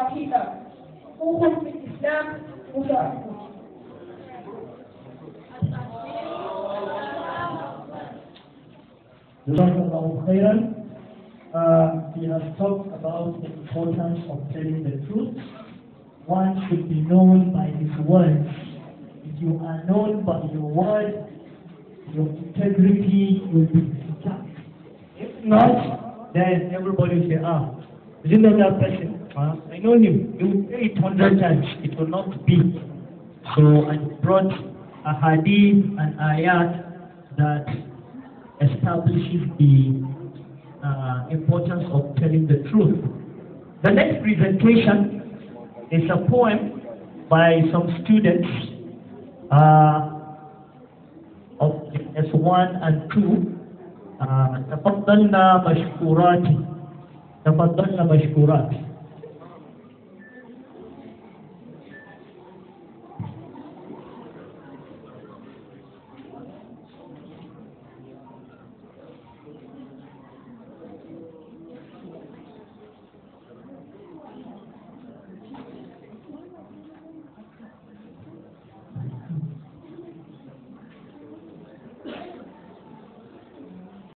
عقيدة حقوق في الإسلام مشاركة. Jazakallahu khairan. We have talked about the importance of telling the truth. One should be known by his words. If you are known by your words, your integrity will be intact. If not, then everybody will say, do you know that person? I know him. You will say it 100 times. It will not be. So I brought a hadith and ayat that establishes the importance of telling the truth. The next presentation is a poem by some students of S1 and 2. تفضلنا مشكورات.